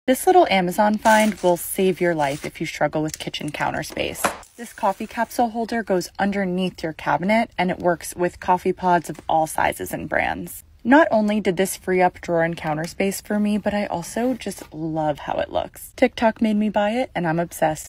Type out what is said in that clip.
This little Amazon find will save your life if you struggle with kitchen counter space. This coffee capsule holder goes underneath your cabinet and it works with coffee pods of all sizes and brands. Not only did this free up drawer and counter space for me, but I also just love how it looks. TikTok made me buy it and I'm obsessed.